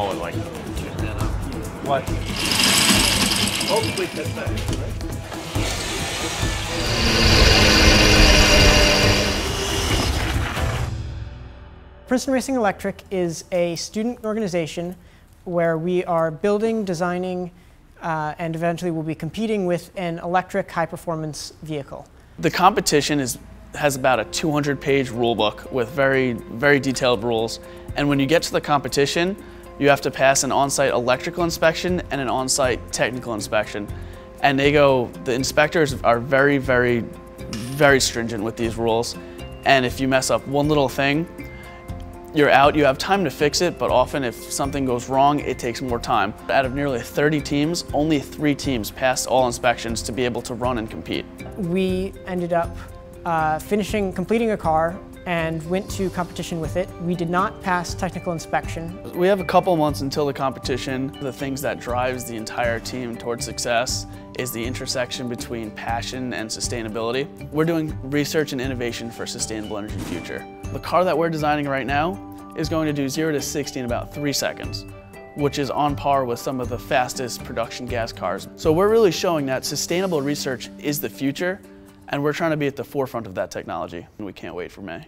forward, like. What? Hopefully test that, right? Princeton Racing Electric is a student organization where we are building, designing, and eventually will be competing with an electric high-performance vehicle. The competition has about a 200-page rule book with very, very detailed rules. And when you get to the competition, you have to pass an on-site electrical inspection and an on-site technical inspection. And the inspectors are very, very, very stringent with these rules. And if you mess up one little thing, you're out. You have time to fix it, but often if something goes wrong, it takes more time. Out of nearly 30 teams, only 3 teams passed all inspections to be able to run and compete. We ended up completing a car and went to competition with it. We did not pass technical inspection. We have a couple months until the competition. The things that drives the entire team towards success is the intersection between passion and sustainability. We're doing research and innovation for a sustainable energy future. The car that we're designing right now is going to do 0 to 60 in about 3 seconds, which is on par with some of the fastest production gas cars. So we're really showing that sustainable research is the future, and we're trying to be at the forefront of that technology, and we can't wait for May.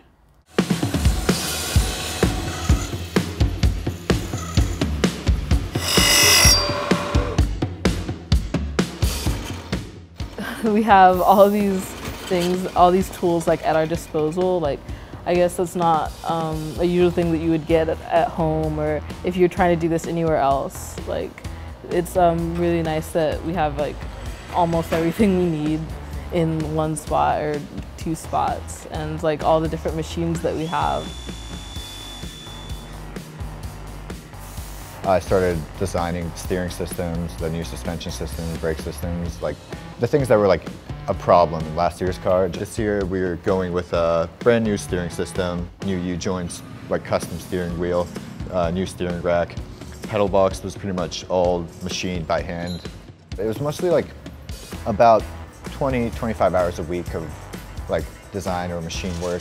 We have all these things, all these tools like at our disposal. Like, I guess that's not a usual thing that you would get at home, or if you're trying to do this anywhere else. Like, it's really nice that we have like almost everything we need in one spot or 2 spots, and like all the different machines that we have. I started designing steering systems, the new suspension systems, brake systems, like the things that were like a problem in last year's car. This year we're going with a brand new steering system, new U-joints, like custom steering wheel, new steering rack. Pedal box was pretty much all machined by hand. It was mostly like about 20-25 hours a week of like design or machine work.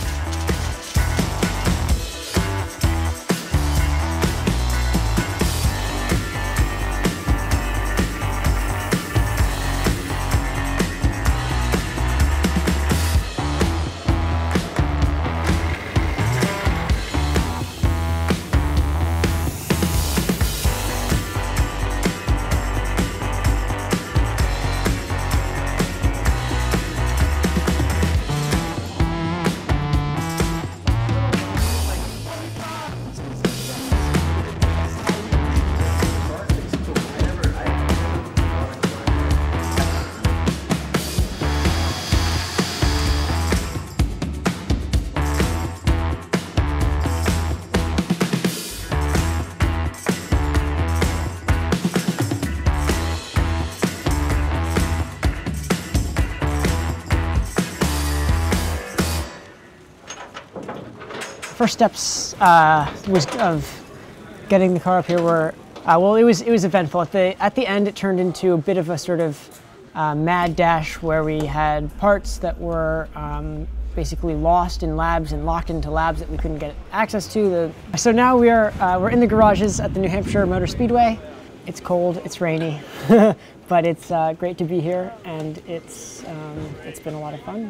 First steps of getting the car up here were, well, it was eventful. At the end, it turned into a bit of a sort of mad dash where we had parts that were basically lost in labs and locked into labs that we couldn't get access to. So now we're in the garages at the New Hampshire Motor Speedway. It's cold, it's rainy, but it's great to be here, and it's been a lot of fun.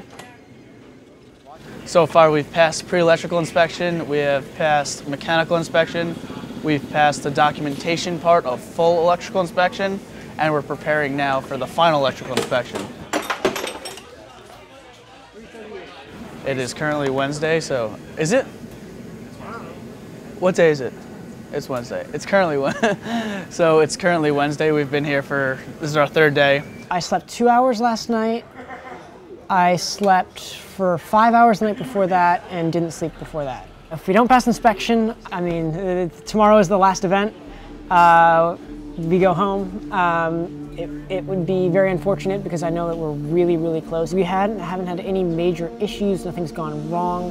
So far we've passed pre-electrical inspection, we have passed mechanical inspection, we've passed the documentation part of full electrical inspection, and we're preparing now for the final electrical inspection. It is currently Wednesday, so is it? What day is it? It's Wednesday. It's currently so it's currently Wednesday. We've been here this is our 3rd day. I slept 2 hours last night. I slept for 5 hours the night before that and didn't sleep before that. If we don't pass inspection, I mean, tomorrow is the last event. We go home. It would be very unfortunate because I know that we're really, really close. We haven't had any major issues, nothing's gone wrong.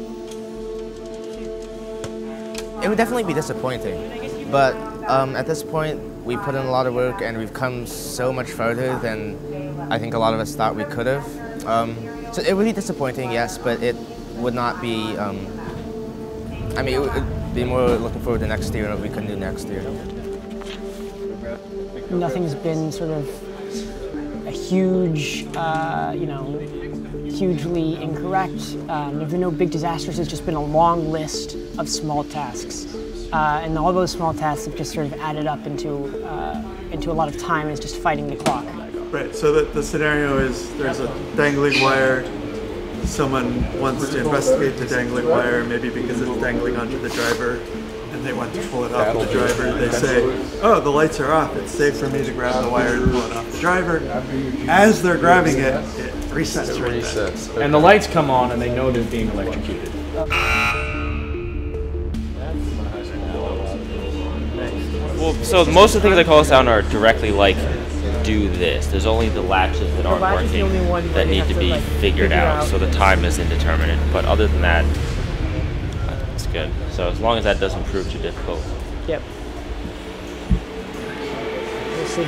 It would definitely be disappointing, but at this point, we put in a lot of work and we've come so much further than I think a lot of us thought we could have. So it would be disappointing, yes, but it would not be, I mean, be more looking forward to next year and what we can do next year. Nothing's been sort of a huge, you know, hugely incorrect. There've been no big disasters. It's just been a long list of small tasks, and all those small tasks have just sort of added up into a lot of time. It's just fighting the clock. Right. So the scenario is there's a dangling wire. Someone wants to investigate the dangling wire, maybe because it's dangling onto the driver, and they want to pull it off the driver. They say, "Oh, the lights are off. It's safe for me to grab the wire and pull it off the driver." As they're grabbing it, it resets right then. And the lights come on and they know they're being electrocuted. Well, so most of the things that call us down are directly like, do this. There's only the latches that aren't working that need to be figured out, so the time is indeterminate. But other than that, it's good. So as long as that doesn't prove too difficult. Yep. We'll see.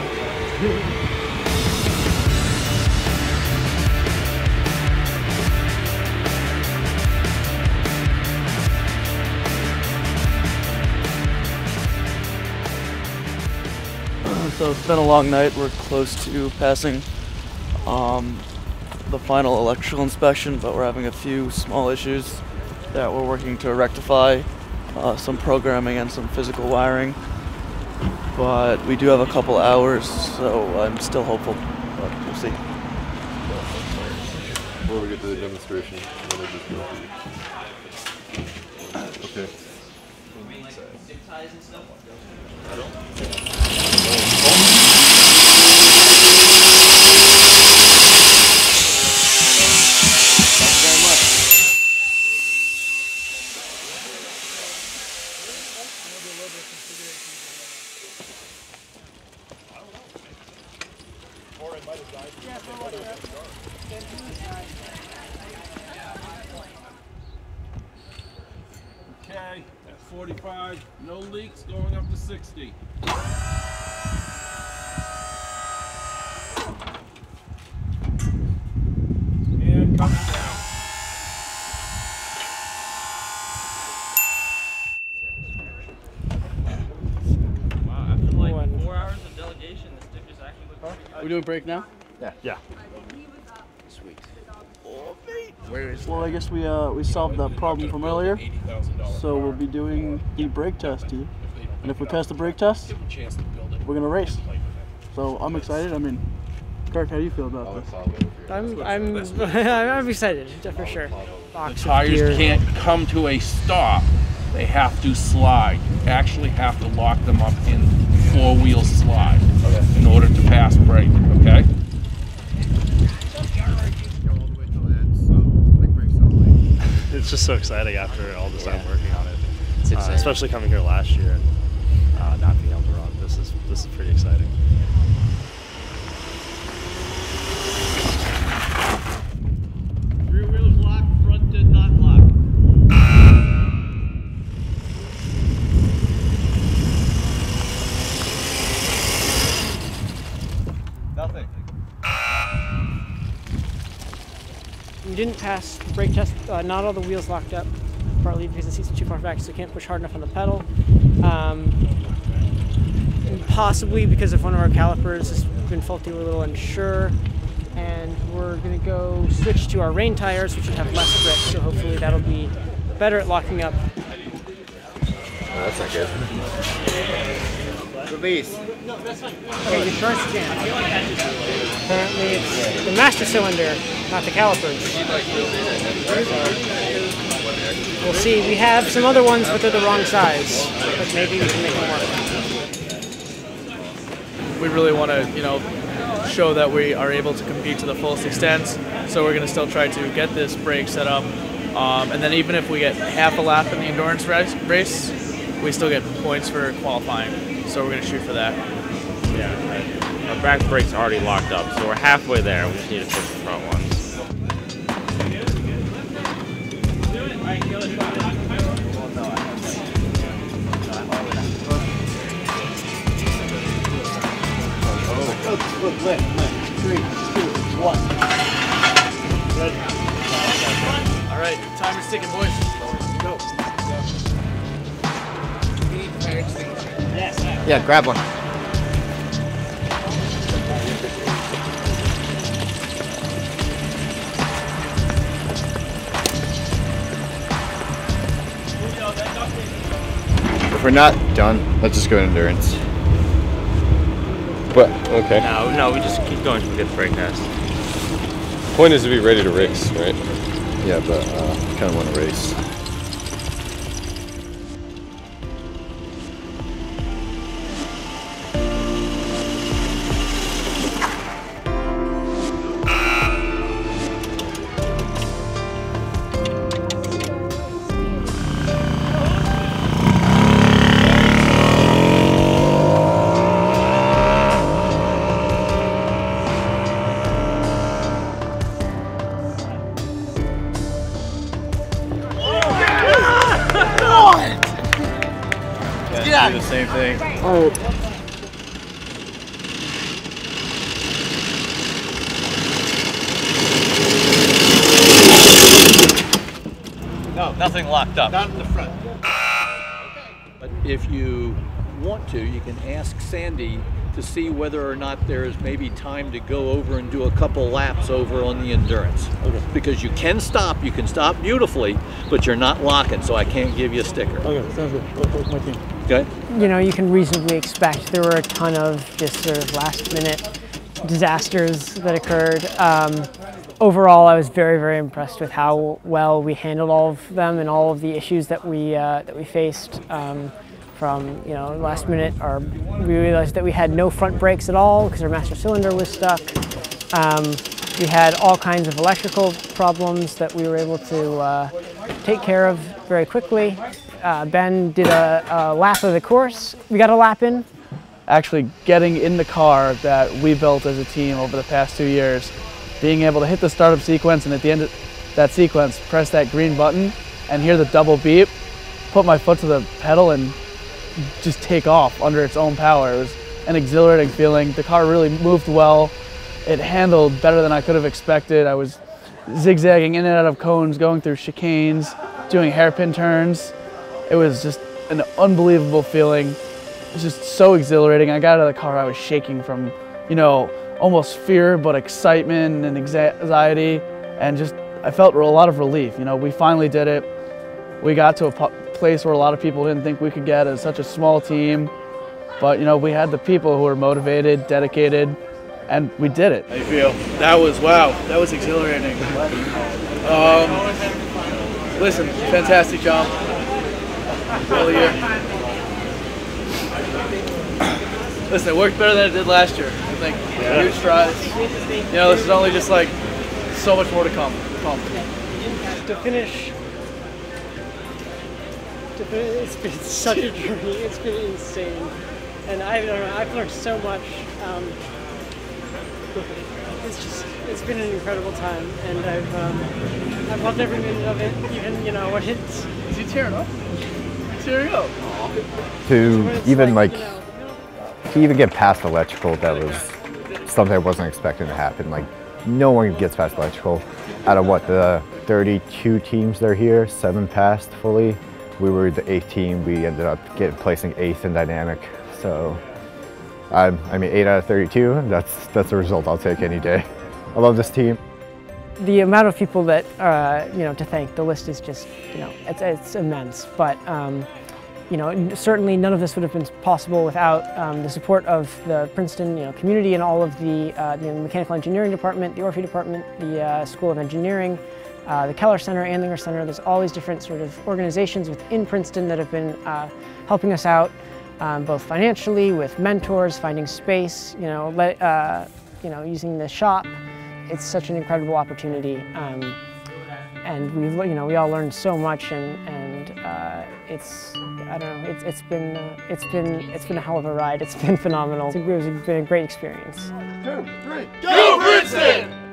So it's been a long night. We're close to passing the final electrical inspection, but we're having a few small issues that we're working to rectify, some programming and some physical wiring. But we do have a couple hours, so I'm still hopeful, but we'll see. Before we get to the demonstration, okay. Okay, at 45, no leaks, going up to 60. And coming down. Wow, after like 4 hours of delegation, the stickers actually look pretty good. We doing break now? Yeah. Sweet. Where is Well, I guess we solved that problem from earlier, so we'll be doing the brake test here. And if we pass the brake test, we're gonna race. So I'm excited. I mean, Kirk, how do you feel about this? I'm excited for sure. The tires can't come to a stop. They have to slide. You actually have to lock them up in four-wheel slide in order to pass brake, okay? It's just so exciting after all this time working on it, especially coming here last year and not being able to run. This is pretty exciting. Rear wheels locked, front did not lock. Nothing. We didn't pass the brake test. Not all the wheels locked up, partly because the seats are too far back, so we can't push hard enough on the pedal. And possibly because if one of our calipers has been faulty, we're a little unsure. And we're going to go switch to our rain tires, which should have less grip, so hopefully that'll be better at locking up. Oh, that's not good. Release. Okay, your first jam. Apparently it's the master cylinder, not the calipers. We'll see. We have some other ones, but they're the wrong size. But maybe we can make them work. We really want to, show that we are able to compete to the fullest extent. So we're going to still try to get this brake set up. And then even if we get half a lap in the endurance race, we still get points for qualifying. So we're going to shoot for that. Yeah, our back brakes are already locked up, so we're halfway there. We just need to fix the front ones. Look, lift. 3, 2, 1. Ready. All right, timer's ticking, boys. Go. Yeah, grab one. If we're not done, let's just go to endurance. But, okay. No, we just keep going until we get the brake test. Point is to be ready to race, right? Yeah, but kind of want to race. Do the same thing. No, nothing locked up. Not in the front. But if you want to, you can ask Sandy to see whether or not there is maybe time to go over and do a couple laps over on the endurance. Okay. Because you can stop beautifully, but you're not locking, so I can't give you a sticker. Okay, sounds good. What's my team? Okay. You know, you can reasonably expect there were a ton of just sort of last-minute disasters that occurred. Overall, I was very, very impressed with how well we handled all of them and all of the issues that we faced. From last minute, we realized that we had no front brakes at all because our master cylinder was stuck. We had all kinds of electrical problems that we were able to take care of very quickly. Ben did a lap of the course. We got a lap in. Actually getting in the car that we built as a team over the past 2 years, being able to hit the startup sequence and at the end of that sequence, press that green button and hear the double beep, put my foot to the pedal and just take off under its own power. It was an exhilarating feeling. The car really moved well. It handled better than I could have expected. I was zigzagging in and out of cones, going through chicanes, doing hairpin turns. It was just an unbelievable feeling. It was just so exhilarating. I got out of the car, I was shaking from, almost fear, but excitement and anxiety, and just, I felt a lot of relief. We finally did it. We got to a place where a lot of people didn't think we could get as such a small team, but we had the people who were motivated, dedicated, and we did it. How do you feel? That was exhilarating. Listen, fantastic job. All year. Listen, it worked better than it did last year. I think huge strides. This is only just like so much more to come. To finish, it's been such a journey. It's been insane, and I don't know. I've learned so much. It's been an incredible time, and I've loved every minute of it. Even when it's. Is he tearing up? Tearing up. To even to even get past electrical, that was something I wasn't expecting to happen. No one gets past electrical. Out of the 32 teams that are here, 7 passed fully. We were the 8th team. We ended up placing 8th in dynamic. So, 8 out of 32. That's the result I'll take any day. I love this team. The amount of people that to thank, the list is just it's immense. But certainly none of this would have been possible without the support of the Princeton community and all of the mechanical engineering department, the Orphy department, the School of Engineering, the Keller Center, Andlinger Center. There's all these different sort of organizations within Princeton that have been helping us out, both financially, with mentors, finding space, using the shop. It's such an incredible opportunity, and we all learned so much, and it's been a hell of a ride. It's been phenomenal. It's been a great experience. 2, 3, go Princeton!